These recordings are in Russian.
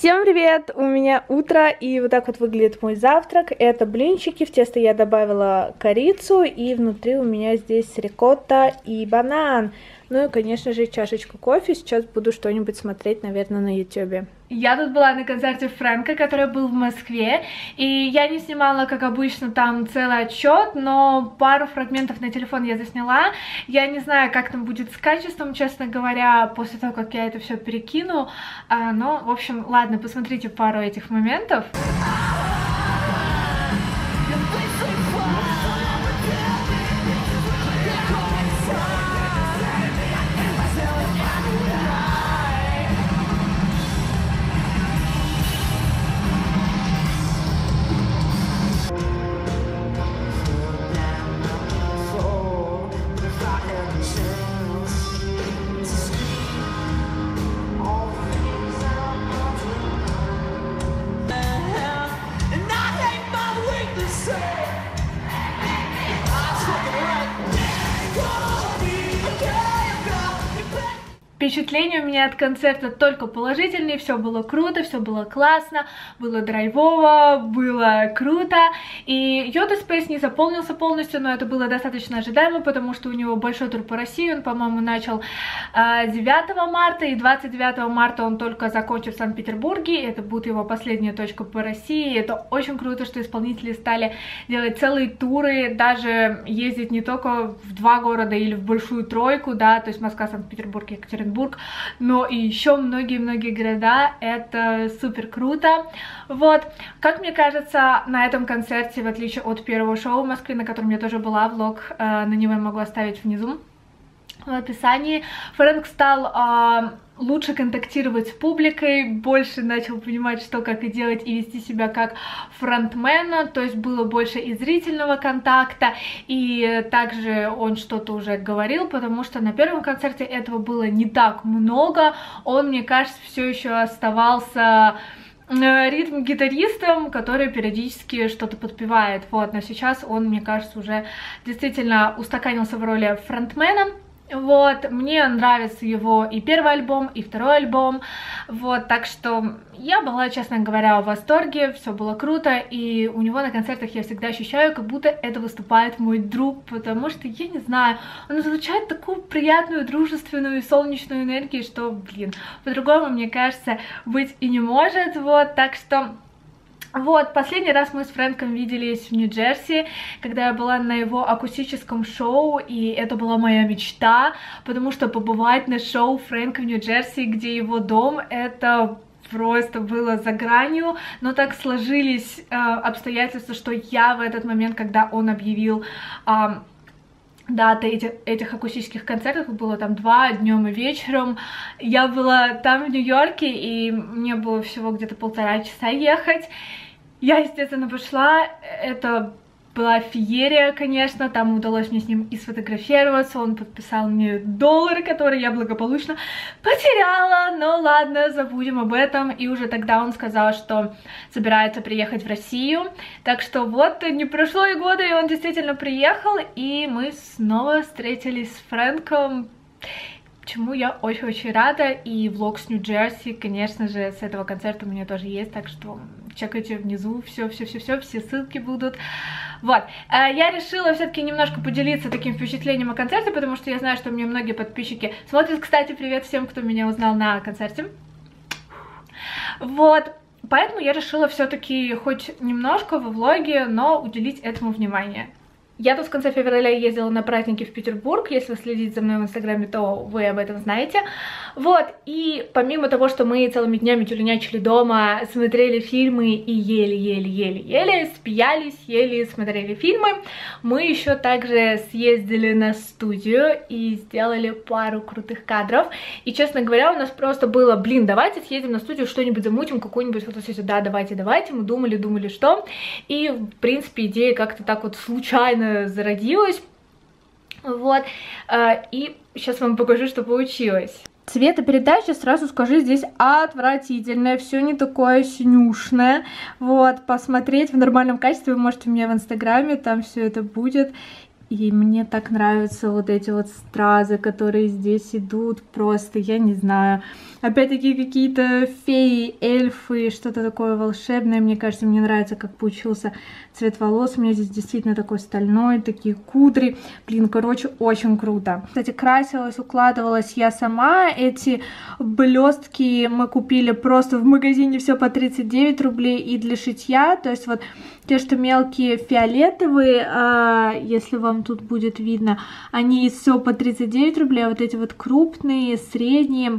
Всем привет! У меня утро, и вот так вот выглядит мой завтрак. Это блинчики, в тесто я добавила корицу, и внутри у меня здесь рикотта и банан. Ну и, конечно же, чашечку кофе. Сейчас буду что-нибудь смотреть, наверное, на ютубе. Я тут была на концерте Фрэнка, который был в Москве, и я не снимала, как обычно, там целый отчет, но пару фрагментов на телефон я засняла. Я не знаю, как там будет с качеством, честно говоря, после того, как я это все перекину, но, в общем, ладно, посмотрите пару этих моментов. Впечатления у меня от концерта только положительные, все было круто, все было классно, было драйвово, было круто. И Йода Спейс не заполнился полностью, но это было достаточно ожидаемо, потому что у него большой тур по России, он, по-моему, начал 9 марта, и 29 марта он только закончит в Санкт-Петербурге, это будет его последняя точка по России. Это очень круто, что исполнители стали делать целые туры, даже ездить не только в 2 города или в большую тройку, да, то есть Москва, Санкт-Петербург, Екатеринбург, но и еще многие-многие города. Это супер круто. Вот, как мне кажется, на этом концерте, в отличие от первого шоу в Москве, на котором я тоже была, влог на него я могу оставить внизу в описании, Фрэнк стал лучше контактировать с публикой, больше начал понимать, что как и делать, и вести себя как фронтмена, то есть было больше и зрительного контакта, и также он что-то уже говорил, потому что на первом концерте этого было не так много, он, мне кажется, все еще оставался ритм-гитаристом, который периодически что-то подпевает, вот, но сейчас он, мне кажется, уже действительно устаканился в роли фронтмена. Вот, мне нравится его и первый альбом, и второй альбом, вот, так что я была, честно говоря, в восторге, все было круто, и у него на концертах я всегда ощущаю, как будто это выступает мой друг, потому что, я не знаю, он излучает такую приятную, дружественную и солнечную энергию, что, блин, по-другому, мне кажется, быть и не может, вот, так что... Вот, последний раз мы с Фрэнком виделись в Нью-Джерси, когда я была на его акустическом шоу, и это была моя мечта, потому что побывать на шоу Фрэнка в Нью-Джерси, где его дом, это просто было за гранью, но так сложились обстоятельства, что я в этот момент, когда он объявил... даты этих акустических концертов, было там 2 днем и вечером. Я была там в Нью-Йорке, и мне было всего где-то 1,5 часа ехать. Я, естественно, пошла, это была феерия, конечно, там удалось мне с ним и сфотографироваться, он подписал мне $, который я благополучно потеряла, но ладно, забудем об этом, и уже тогда он сказал, что собирается приехать в Россию, так что вот, не прошло и года, и он действительно приехал, и мы снова встретились с Фрэнком, чему я очень-очень рада, и влог с Нью-Джерси, конечно же, с этого концерта у меня тоже есть, так что чекайте внизу, все ссылки будут. Вот, я решила все-таки немножко поделиться таким впечатлением о концерте, потому что я знаю, что мне многие подписчики смотрят. Кстати, привет всем, кто меня узнал на концерте. Вот, поэтому я решила все-таки хоть немножко во влоге, но уделить этому внимание. Я тут в конце февраля ездила на праздники в Петербург, если вы следите за мной в инстаграме, то вы об этом знаете. Вот, и помимо того, что мы целыми днями тюленячили дома, смотрели фильмы и ели, спиялись, ели, смотрели фильмы, мы еще также съездили на студию и сделали пару крутых кадров. И, честно говоря, у нас просто было, блин, давайте съездим на студию, что-нибудь замутим, какую-нибудь фотосессию, да, давайте, мы думали, что. И, в принципе, идея как-то так вот случайно зародилась, вот, и сейчас вам покажу, что получилось. Цветопередача, сразу скажу, здесь отвратительная, все не такое синюшное, вот, посмотреть в нормальном качестве вы можете у меня в инстаграме, там все это будет. И мне так нравятся вот эти вот стразы, которые здесь идут. Просто, я не знаю. Опять-таки какие-то феи, эльфы, что-то такое волшебное. Мне кажется, мне нравится, как получился цвет волос. У меня здесь действительно такой стальной, такие кудри. Блин, короче, очень круто. Кстати, красилась, укладывалась я сама. Эти блестки мы купили просто в магазине, все по 39 рублей. И для шитья, то есть вот те, что мелкие фиолетовые, если вам тут будет видно, они все по 39 рублей, а вот эти вот крупные, средние,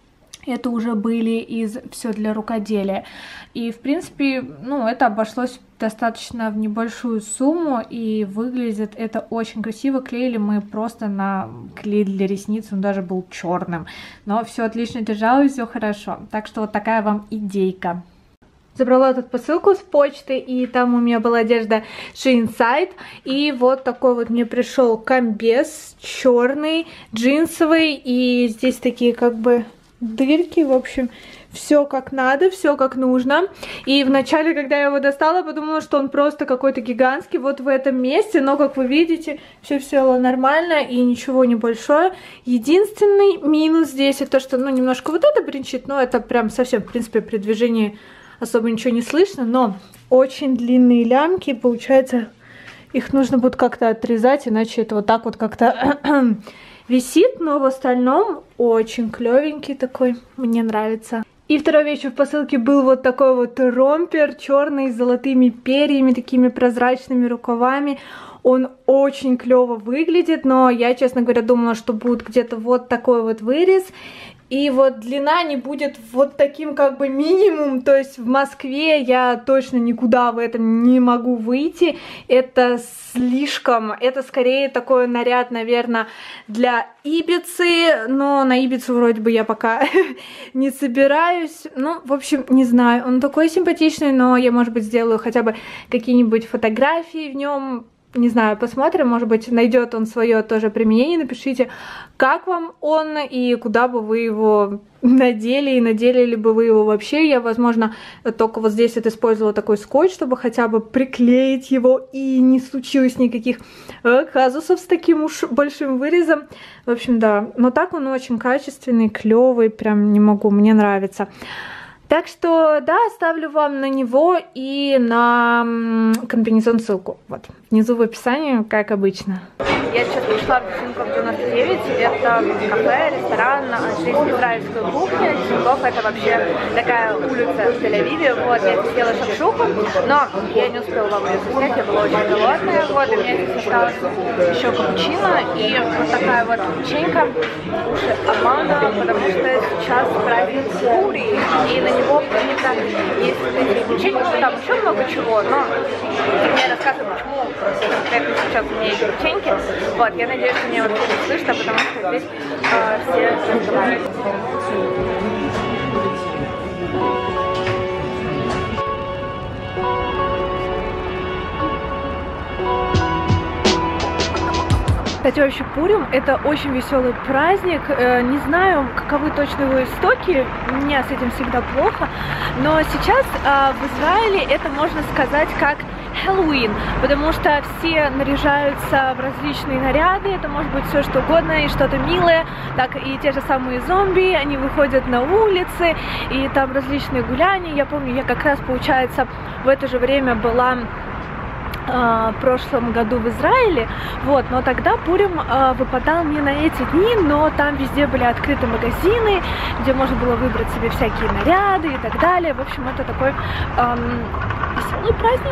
это уже были из все для рукоделия. И, в принципе, ну, это обошлось достаточно в небольшую сумму, и выглядит это очень красиво. Клеили мы просто на клей для ресниц, он даже был черным. Но все отлично держалось, все хорошо. Так что вот такая вам идейка. Забрала тут посылку с почты, и там у меня была одежда Shein Side. И вот такой вот мне пришел комбез черный, джинсовый, и здесь такие как бы дырки, в общем, все как надо, все как нужно. И вначале, когда я его достала, подумала, что он просто какой-то гигантский вот в этом месте, но, как вы видите, все село нормально и ничего не большое. Единственный минус здесь это то, что, ну, немножко вот это бренчит, но это прям совсем, в принципе, при движении особо ничего не слышно, но очень длинные лямки, получается, их нужно будет как-то отрезать, иначе это вот так вот как-то висит, но в остальном очень клевенький такой, мне нравится. И второй вещь в посылке был вот такой вот ромпер черный с золотыми перьями, такими прозрачными рукавами. Он очень клево выглядит, но я, честно говоря, думала, что будет где-то вот такой вот вырез. И вот длина не будет вот таким как бы минимум, то есть в Москве я точно никуда в этом не могу выйти, это слишком, это скорее такой наряд, наверное, для Ибицы, но на Ибицу вроде бы я пока не собираюсь, ну, в общем, не знаю, он такой симпатичный, но я, может быть, сделаю хотя бы какие-нибудь фотографии в нем. Не знаю, посмотрим, может быть, найдет он свое тоже применение. Напишите, как вам он и куда бы вы его надели, и надели ли бы вы его вообще. Я, возможно, только вот здесь вот использовала такой скотч, чтобы хотя бы приклеить его, и не случилось никаких казусов с таким уж большим вырезом. В общем, да, но так он очень качественный, клевый, прям не могу, мне нравится. Так что, да, оставлю вам на него и на комбинезон ссылку. Вот, внизу в описании, как обычно. Я сейчас пришла в Десенков 99. Это кафе, ресторан, израильская кухня. Десенков — это вообще такая улица в Тель-Авиве. Вот, я здесь съела шакшуку, но я не успела вам ее заснять, я была очень голодная. Вот, и у меня здесь осталось еще капучино и вот такая вот печенька Амана, потому что сейчас праздник Пури, и на него принято есть эти печеньки, там еще много чего, но мне рассказывают, почему конкретно сейчас у меня есть печеньки. Вот, я надеюсь, что меня вообще не слышно, потому что здесь все разговаривают. Кстати, вообще Пурим — это очень веселый праздник. Не знаю, каковы точно его истоки, у меня с этим всегда плохо, но сейчас в Израиле это можно сказать как Хэллоуин, потому что все наряжаются в различные наряды, это может быть все что угодно, и что-то милое, так и те же самые зомби, они выходят на улицы, и там различные гуляния. Я помню, я как раз, получается, в это же время была в прошлом году в Израиле, вот, но тогда Пурим выпадал не на эти дни, но там везде были открыты магазины, где можно было выбрать себе всякие наряды и так далее. В общем, это такой веселый праздник.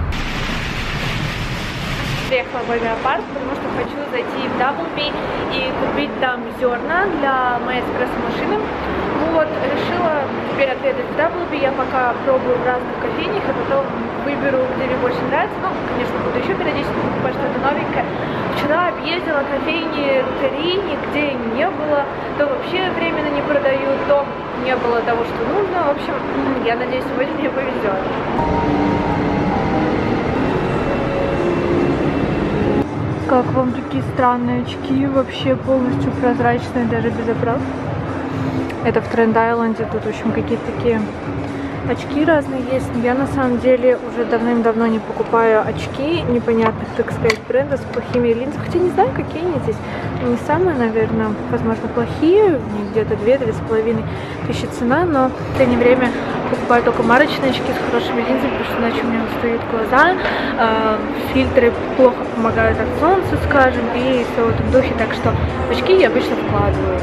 Приехала в авиапарк, потому что хочу зайти в Даблби и купить там зерна для моей эспрессо-машины. Ну вот, решила теперь отведать в Даблби. Я пока пробую в разных кофейнях, а потом выберу, где мне больше нравится. Ну, конечно, буду еще периодически покупать что-то новенькое. Вчера объездила кофейни 3, нигде не было. То вообще временно не продают, то не было того, что нужно. В общем, я надеюсь, сегодня мне повезет. Как вам такие странные очки, вообще полностью прозрачные, даже без оправ? Это в Тренд-Айленде, тут, в общем, какие-то такие очки разные есть, но я на самом деле уже давным-давно не покупаю очки непонятных, так сказать, брендов с плохими линзами. Хотя не знаю, какие они здесь. Не самые, наверное, возможно, плохие. Где-то 2-2,5 тысячи цена, но в последнее время покупаю только марочные очки с хорошими линзами, потому что иначе у меня устают глаза. Фильтры плохо помогают от солнца, скажем, и все в этом духе. Так что в очки я обычно вкладываю.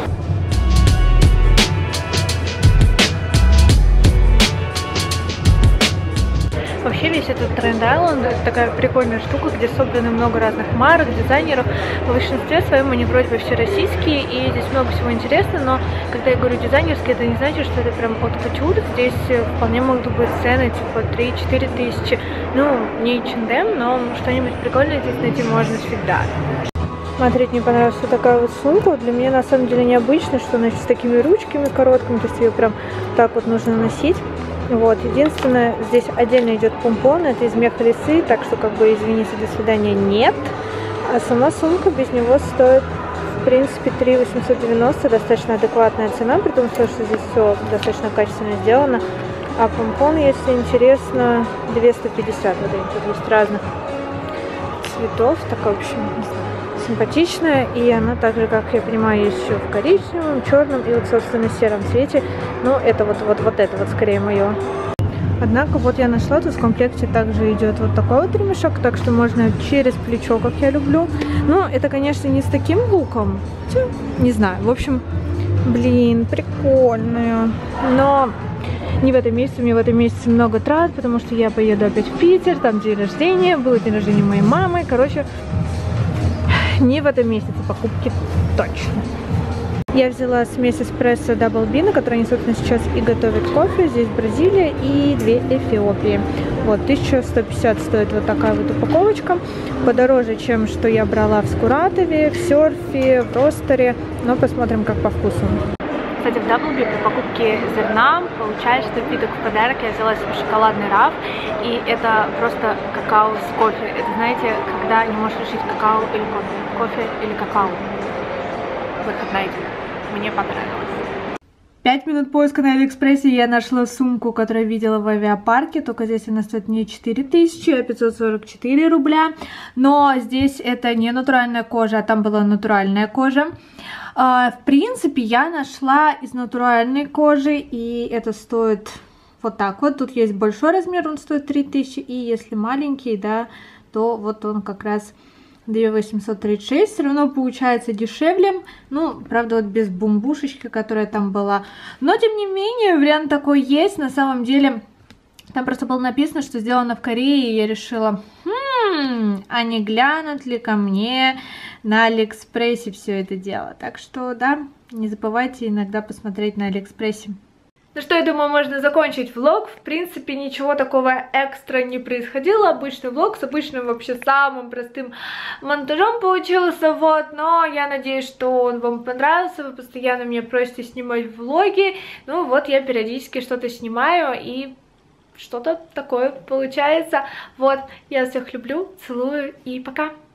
Вообще весь этот Тренд Айленд — это такая прикольная штука, где собраны много разных марок, дизайнеров. В большинстве своем они вроде бы все российские, и здесь много всего интересного, но когда я говорю дизайнерский, это не значит, что это прям от кутюр. Здесь вполне могут быть цены типа 3-4 тысячи. Ну, не H&M, но что-нибудь прикольное здесь найти можно всегда. Смотрите, мне понравилась вот такая вот сумка. Для меня на самом деле необычно, что она с такими ручками короткими, то есть ее прям так вот нужно носить. Вот, единственное, здесь отдельно идет помпон, это из меха лисы, так что, как бы, извините, до свидания, нет. А сама сумка без него стоит, в принципе, 3 890, достаточно адекватная цена, при том, что здесь все достаточно качественно сделано. А помпон, если интересно, 250, вот тут есть разных цветов, такая, в общем, симпатичная, и она также, как я понимаю, есть еще в коричневом, черном и вот, собственно, сером цвете. Но это вот это вот скорее мое. Однако вот я нашла, тут в комплекте также идет вот такой вот ремешок, так что можно через плечо, как я люблю. Но это, конечно, не с таким луком, хотя, не знаю, в общем, блин, прикольная. Но не в этом месяце, у меня в этом месяце много трат, потому что я поеду опять в Питер, там день рождения, был день рождения моей мамы, короче, не в этом месяце покупки точно. Я взяла смесь эспрессо Double Bean, которую они, собственно, сейчас и готовят кофе. Здесь Бразилия и 2 Эфиопии. Вот, 1150 стоит вот такая вот упаковочка. Подороже, чем что я брала в Скуратове, в Серфе, в Ростере. Но посмотрим, как по вкусу. Кстати, в Double Bean при покупке зерна получаешь напиток в подарок. Я взяла себе шоколадный раф, и это просто какао с кофе. Это, знаете, когда не можешь решить какао или кофе, кофе или какао. Выход найден. Мне понравилось. 5 минут поиска на Алиэкспрессе, я нашла сумку, которую видела в авиапарке, только здесь она стоит не 4000, а 544 рубля. Но здесь это не натуральная кожа, а там была натуральная кожа. В принципе, я нашла из натуральной кожи, и это стоит вот так вот. Тут есть большой размер, он стоит 3000, и если маленький, да, то вот он как раз 2836, все равно получается дешевле, ну, правда, вот без бумбушечки, которая там была, но, тем не менее, вариант такой есть, на самом деле, там просто было написано, что сделано в Корее, и я решила, а не глянут ли ко мне на Алиэкспрессе все это дело, так что, да, не забывайте иногда посмотреть на Алиэкспрессе. Ну что, я думаю, можно закончить влог. В принципе, ничего такого экстра не происходило. Обычный влог с обычным вообще самым простым монтажом получился, вот. Но я надеюсь, что он вам понравился. Вы постоянно меня просите снимать влоги. Ну вот, я периодически что-то снимаю, и что-то такое получается. Вот, я всех люблю, целую и пока!